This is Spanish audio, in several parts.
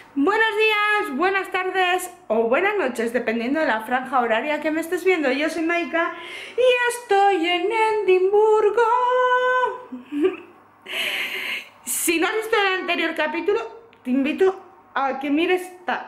Buenos días, buenas tardes o buenas noches, dependiendo de la franja horaria que me estés viendo. Yo soy Maika y estoy en Edimburgo. Si no has visto el anterior capítulo, te invito a que mires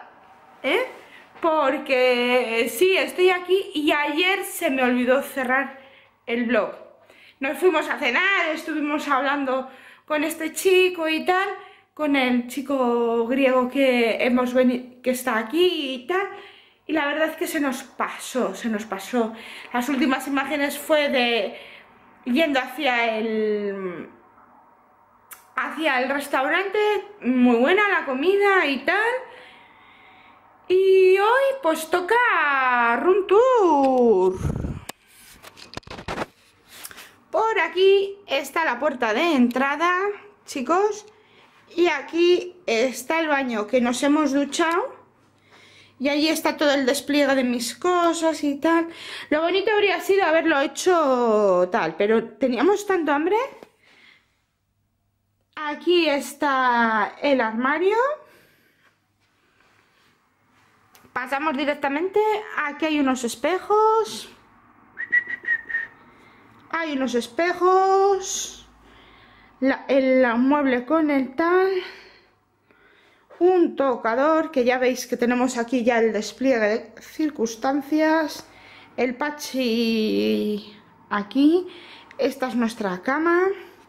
porque sí, estoy aquí y ayer se me olvidó cerrar el vlog. Nos fuimos a cenar, estuvimos hablando con este chico y tal, con el chico griego que está aquí y tal, y la verdad es que se nos pasó. Las últimas imágenes fue de yendo hacia el restaurante, muy buena la comida y tal, y hoy pues toca room tour. Por aquí está la puerta de entrada, chicos. Y aquí está el baño, que nos hemos duchado. Y ahí está todo el despliegue de mis cosas y tal. Lo bonito habría sido haberlo hecho tal, pero teníamos tanto hambre. Aquí está el armario. Pasamos directamente. Aquí hay unos espejos. Hay unos espejos. El mueble con el tal, un tocador, que ya veis que tenemos aquí ya el despliegue de circunstancias, el pachi aquí, esta es nuestra cama,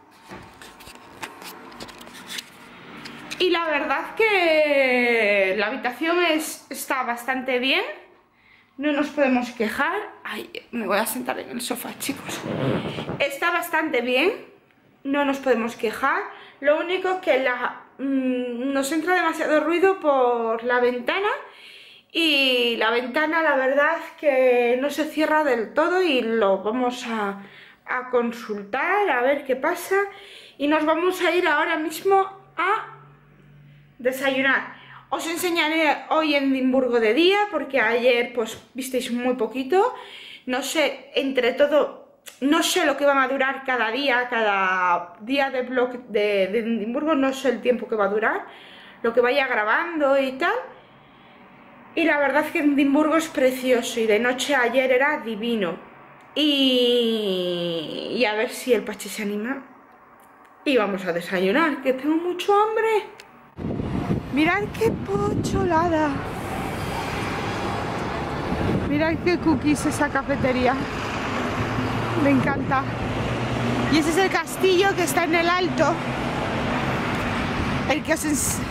y la verdad que la habitación está bastante bien, no nos podemos quejar. Ay, me voy a sentar en el sofá, chicos. Está bastante bien. No nos podemos quejar. Lo único que nos entra demasiado ruido por la ventana. Y la ventana, la verdad, que no se cierra del todo. Y lo vamos a consultar, a ver qué pasa. Y nos vamos a ir ahora mismo a desayunar. Os enseñaré hoy en Edimburgo de día, porque ayer pues visteis muy poquito. No sé, entre todo... No sé lo que van a durar cada día de vlog de Edimburgo, no sé el tiempo que va a durar, lo que vaya grabando y tal. Y la verdad es que Edimburgo es precioso y de noche ayer era divino. Y a ver si el Pachi se anima. Y vamos a desayunar, que tengo mucho hambre. Mirad qué pocholada. Mirad qué cookies esa cafetería. Me encanta. Y ese es el castillo que está en el alto. El que os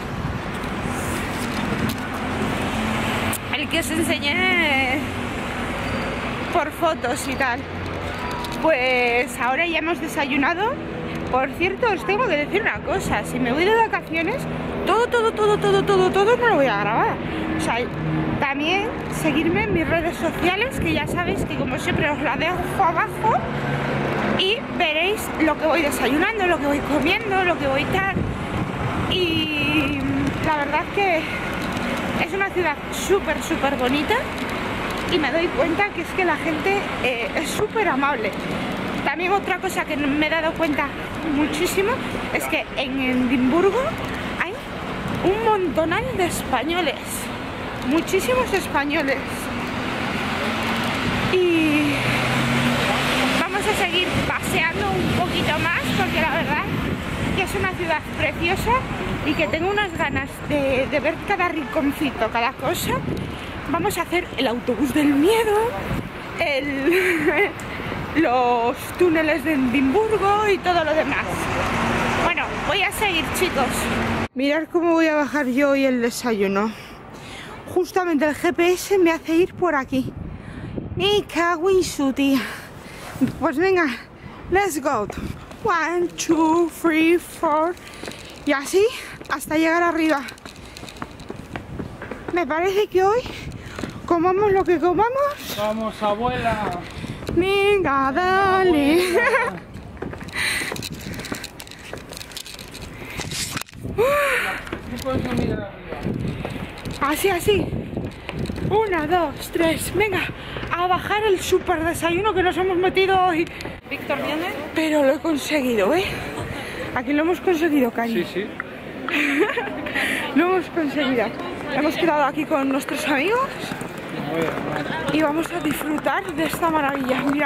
enseñé por fotos y tal. Pues ahora ya hemos desayunado. Por cierto, os tengo que decir una cosa. Si me voy de vacaciones, todo no lo voy a grabar. O sea, también seguirme en mis redes sociales, que ya sabéis que como siempre os la dejo abajo, y veréis lo que voy desayunando, lo que voy comiendo, lo que voy tal. Y la verdad que es una ciudad súper bonita, y me doy cuenta que es que la gente es súper amable. También otra cosa que me he dado cuenta muchísimo es que en Edimburgo hay un montonal de españoles. Muchísimos españoles. Y vamos a seguir paseando un poquito más, porque la verdad que es una ciudad preciosa y que tengo unas ganas de ver cada rinconcito, cada cosa. Vamos a hacer el autobús del miedo, los túneles de Edimburgo y todo lo demás. Bueno, voy a seguir, chicos. Mirad cómo voy a bajar yo hoy el desayuno. Justamente el GPS me hace ir por aquí. Me cago en su tía. Pues venga, let's go. 1, 2, 3, 4. Y así hasta llegar arriba. Me parece que hoy comamos lo que comamos. Vamos, abuela. Venga, dale. Así. 1, 2, 3. Venga, a bajar el super desayuno que nos hemos metido hoy. ¿Víctor viene? Pero lo he conseguido, ¿eh? Aquí lo hemos conseguido, cariño. Sí. Lo hemos conseguido. Hemos quedado aquí con nuestros amigos y vamos a disfrutar de esta maravilla. Mirad.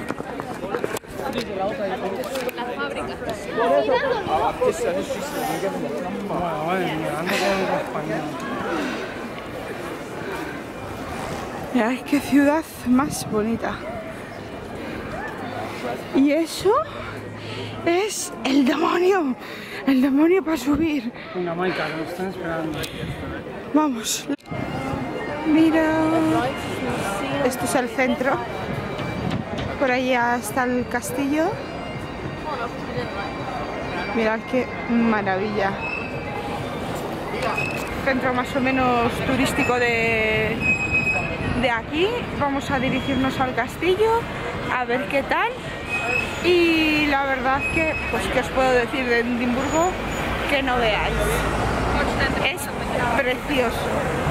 Mirad qué ciudad más bonita. Y eso es el demonio. El demonio para subir. Venga, Maika, nos están esperando. Vamos. Mira. Esto es el centro. Por allá está el castillo. Mirad qué maravilla. Centro más o menos turístico de aquí. Vamos a dirigirnos al castillo a ver qué tal. Y la verdad que, pues, ¿qué os puedo decir de Edimburgo? Que no veáis. Es precioso.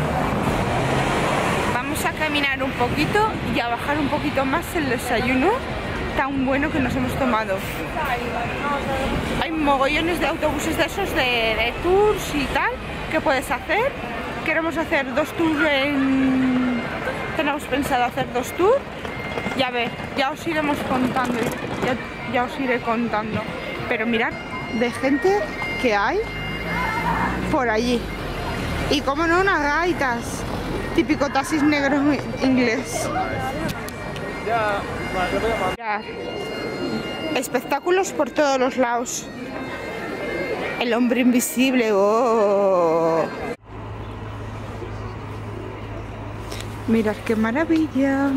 Vamos a caminar un poquito y a bajar un poquito más el desayuno tan bueno que nos hemos tomado. Hay mogollones de autobuses de esos, de tours y tal, que puedes hacer. Queremos hacer 2 tours Tenemos pensado hacer 2 tours. Ya ver, ya os iremos contando, ya os iré contando. Pero mirad de gente que hay por allí. Y como no, unas gaitas. Típico taxis negro inglés. Mirad. Espectáculos por todos los lados. El hombre invisible. Oh. Mirad qué maravilla.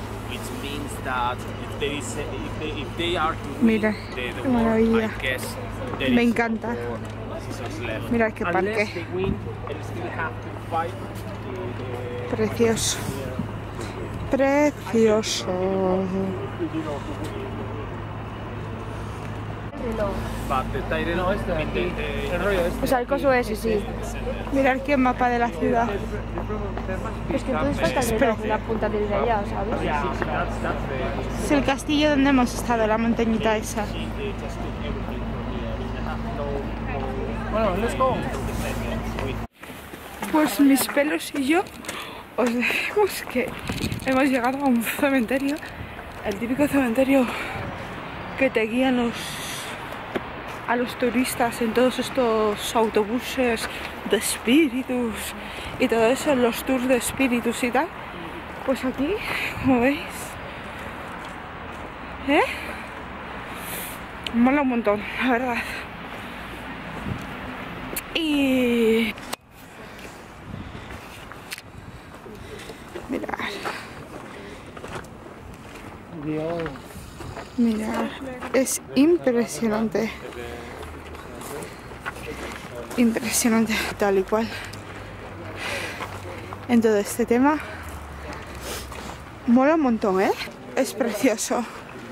Mira, qué maravilla. Me encanta. Mira qué parque. Precioso. Precioso. O sea, el coso ese, sí. Mirad qué mapa de la ciudad. Es que entonces falta el reloj, la punta desde allá, ¿sabes? Es el castillo donde hemos estado, la montañita esa. Bueno, let's go. Pues mis pelos y yo os decimos que hemos llegado a un cementerio, el típico cementerio que te guían a los turistas en todos estos autobuses de espíritus y todo eso, los tours de espíritus y tal. Pues aquí, como veis, mola un montón, la verdad. Y mirad, mirad, es impresionante. Impresionante, tal y cual. En todo este tema mola un montón, es precioso.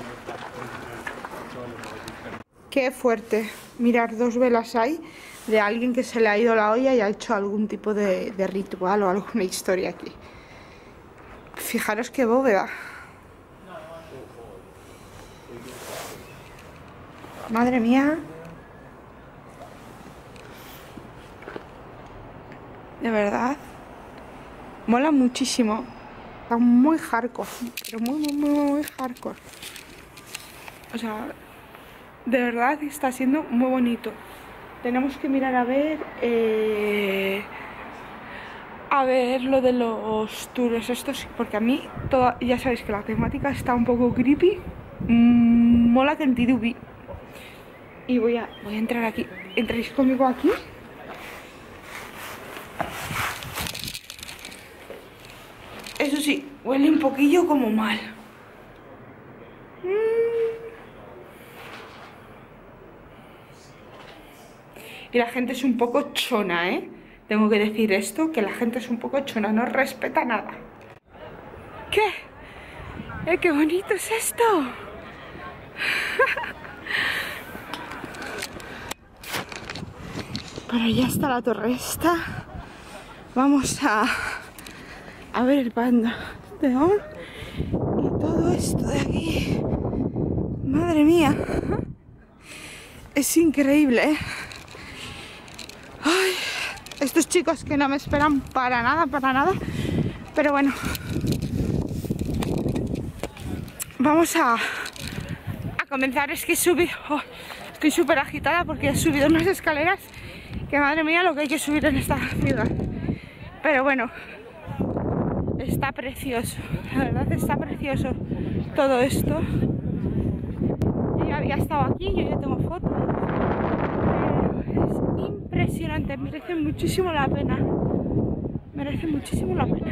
Qué fuerte. Mirar, 2 velas hay de alguien que se le ha ido la olla y ha hecho algún tipo de ritual o alguna historia aquí. Fijaros qué bóveda. Madre mía. De verdad. Mola muchísimo. Está muy hardcore. Pero muy hardcore. O sea, de verdad está siendo muy bonito. Tenemos que mirar a ver lo de los tours estos, porque a mí ya sabéis que la temática está un poco creepy. Mola Kentidubi. Y voy a entrar aquí. ¿Entráis conmigo aquí? Eso sí, huele un poquillo como mal. Y la gente es un poco chona, Tengo que decir esto, que la gente es un poco chona, no respeta nada. ¿Qué? ¡Qué bonito es esto! Por allá está la torre esta. Vamos a ver el panda y todo esto de aquí. Madre mía. Es increíble, Ay, estos chicos que no me esperan para nada, pero bueno, vamos a comenzar. Es que he subido, estoy súper agitada porque he subido unas escaleras que madre mía lo que hay que subir en esta ciudad, pero bueno, está precioso, la verdad está precioso todo esto. Yo ya había estado aquí, yo ya tengo fotos, pero es impresionante, merece muchísimo la pena, merece muchísimo la pena.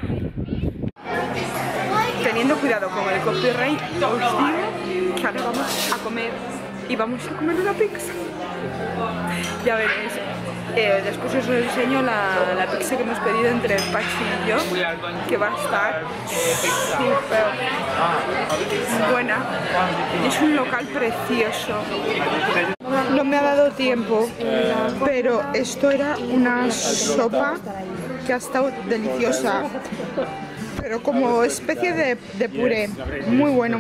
Teniendo cuidado con el copyright, os digo que ahora vamos a comer y vamos a comer una pizza. Ya veréis. Después os enseño la pizza que hemos pedido entre Pachi y yo, que va a estar súper buena. Es un local precioso. No me ha dado tiempo, pero esto era una sopa que ha estado deliciosa, pero como especie de puré, muy bueno,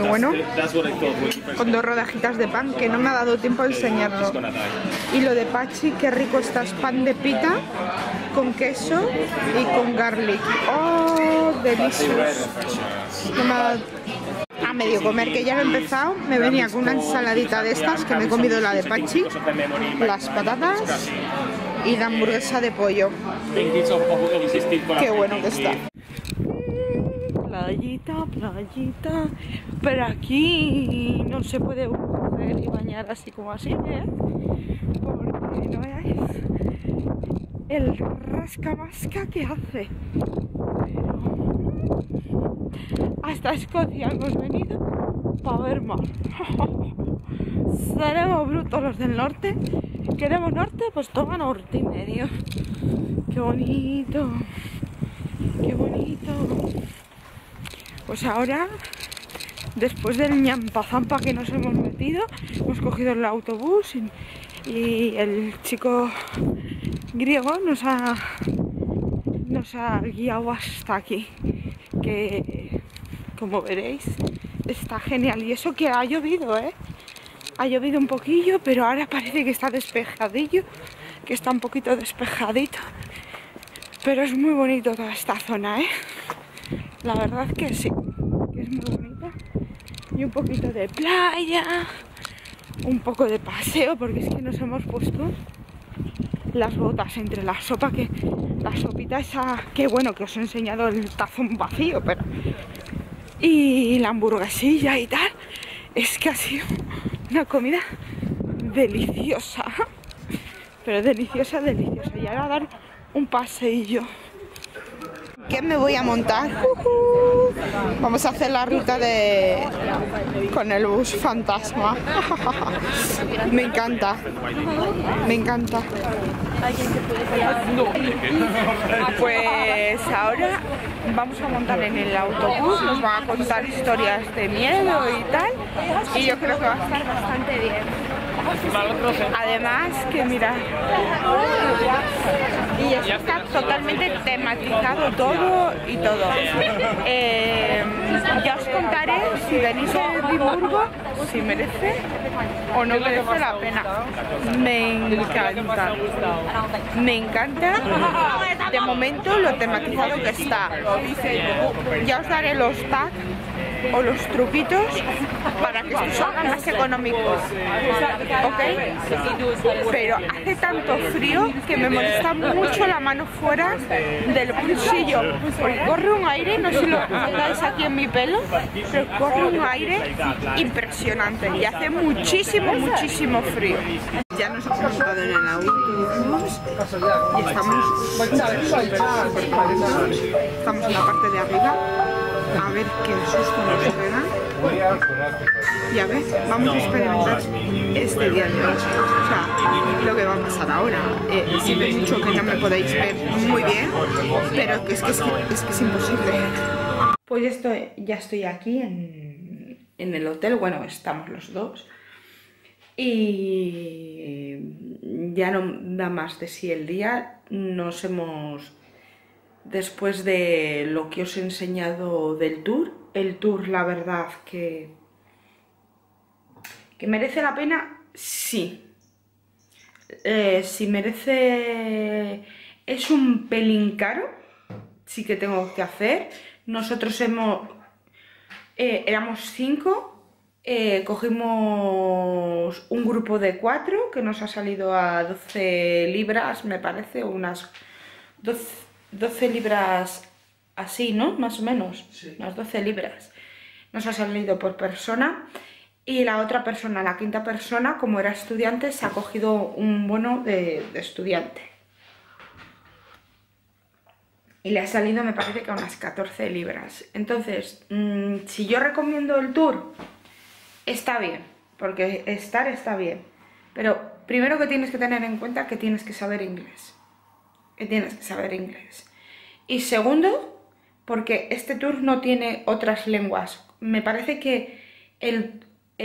con 2 rodajitas de pan, que no me ha dado tiempo a enseñarlo. Y lo de Pachi, qué rico está, es pan de pita con queso y con garlic. ¡Oh, delicioso! No me ha dado a medio comer, que ya lo he empezado. Me venía con una ensaladita de estas, que me he comido la de Pachi, las patatas y la hamburguesa de pollo. Qué bueno que está. Playita, pero aquí no se puede coger y bañar así como así, ¿eh? Porque no veáis el rascamasca que hace. Pero hasta Escocia hemos venido para ver mar. Seremos brutos los del norte. ¿Queremos norte? Pues toma norte y medio. Qué bonito, qué bonito. Pues ahora, después del ñampazampa que nos hemos metido, hemos cogido el autobús y el chico griego nos ha guiado hasta aquí, que como veréis está genial. Y eso que ha llovido, ha llovido un poquillo, pero ahora parece que está despejadillo, que está un poquito despejadito, pero es muy bonito toda esta zona, la verdad que sí, que es muy bonita. Y un poquito de playa, un poco de paseo, porque es que nos hemos puesto las botas entre la sopa, que la sopita esa, que bueno, que os he enseñado el tazón vacío, pero y la hamburguesilla y tal, es que ha sido una comida deliciosa, pero deliciosa. Y ahora a dar un paseillo. ¿Qué me voy a montar? Vamos a hacer la ruta con el bus fantasma. Me encanta. Pues ahora vamos a montar en el autobús, nos van a contar historias de miedo y tal, y yo creo que va a estar bastante bien. Además que mira, y eso está totalmente tematizado todo y todo. Ya os contaré si venís a Edimburgo, si merece o no merece la pena. Me encanta de momento lo tematizado que está. Ya os daré los tags o los truquitos para que se salgan más económicos, ¿ok? Pero hace tanto frío que me molesta mucho la mano fuera del bolsillo, porque corre un aire, no sé si lo notáis aquí en mi pelo, pero corre un aire impresionante y hace muchísimo frío. Ya nos hemos montado en el autobús y estamos en la parte de arriba. A ver qué susto nos pega. Y a ver, vamos a experimentar este día de hoy. O sea, lo que va a pasar ahora. Siento mucho que no me podéis ver muy bien, pero es que es imposible. Pues ya estoy aquí en el hotel. Bueno, estamos los dos. Y ya no da más de sí el día. Después de lo que os he enseñado del tour, el tour la verdad que merece la pena, sí. Si merece Es un pelín caro, sí que tengo que hacer. Nosotros éramos 5. Cogimos un grupo de 4 que nos ha salido a 12 libras, me parece, unas 12 libras así, ¿no? Más o menos, sí. Unas 12 libras. Nos ha salido por persona y la otra persona, la quinta persona, como era estudiante, se ha cogido un bono de estudiante. Y le ha salido, me parece que a unas 14 libras. Entonces, si yo recomiendo el tour, está bien, porque está bien. Pero primero que tienes que tener en cuenta que tienes que saber inglés. Y segundo, porque este tour no tiene otras lenguas. Me parece que el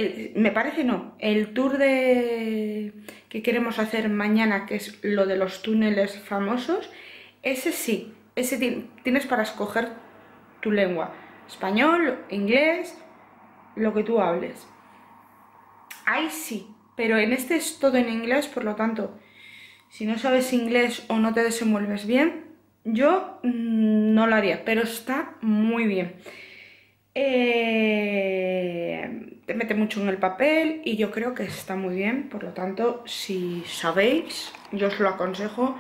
tour que queremos hacer mañana, que es lo de los túneles famosos, ese sí, tienes para escoger tu lengua. Español, inglés, lo que tú hables. Ahí sí, pero en este es todo en inglés, por lo tanto, si no sabes inglés o no te desenvuelves bien, yo no lo haría, pero está muy bien. Te mete mucho en el papel y yo creo que está muy bien, por lo tanto, si sabéis, yo os lo aconsejo,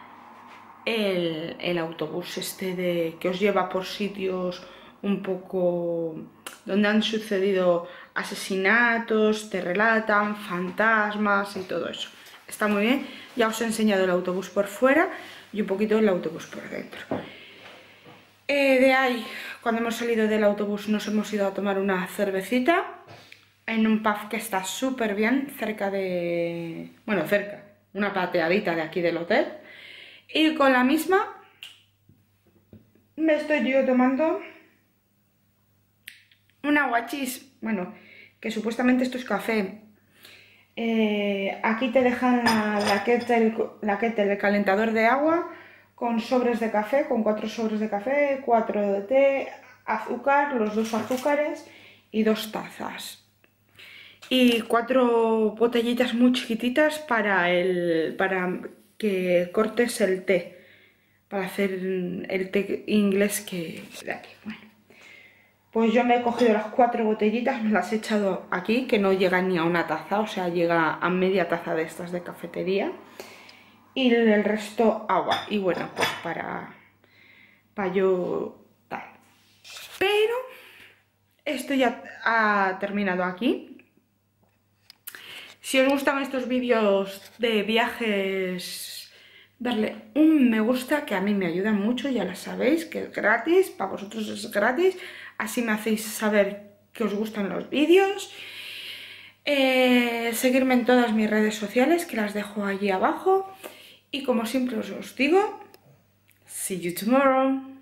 el autobús este que os lleva por sitios un poco donde han sucedido asesinatos, te relatan fantasmas y todo eso. Está muy bien. Ya os he enseñado el autobús por fuera y un poquito el autobús por dentro. De ahí, cuando hemos salido del autobús, nos hemos ido a tomar una cervecita en un pub que está súper bien, cerca, una pateadita de aquí del hotel. Y con la misma me estoy yo tomando un aguachis, bueno, que supuestamente esto es café. Aquí te dejan la kettle, el calentador de agua, con sobres de café, con 4 sobres de café, 4 de té, azúcar, los 2 azúcares y 2 tazas. Y 4 botellitas muy chiquititas para que cortes el té, para hacer el té inglés que de aquí. Bueno, pues yo me he cogido las 4 botellitas, me las he echado aquí, que no llega ni a una taza, o sea, llega a media taza de estas de cafetería. Y el resto agua. Y bueno, pues para yo tal. Pero esto ya ha terminado aquí. Si os gustan estos vídeos de viajes, darle un me gusta, que a mí me ayuda mucho, ya lo sabéis, que es gratis, para vosotros es gratis. Así me hacéis saber que os gustan los vídeos. Seguirme en todas mis redes sociales, que las dejo allí abajo. Y como siempre os digo, see you tomorrow.